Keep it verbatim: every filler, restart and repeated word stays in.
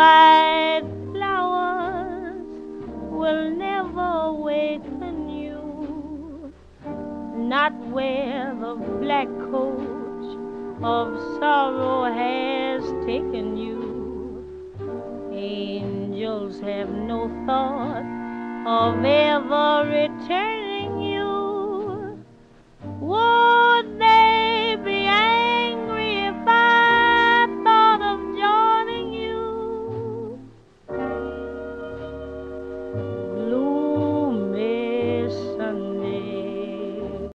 white flowers will never waken you, not where the black coach of sorrow has taken you. Angels have no thought of ever returning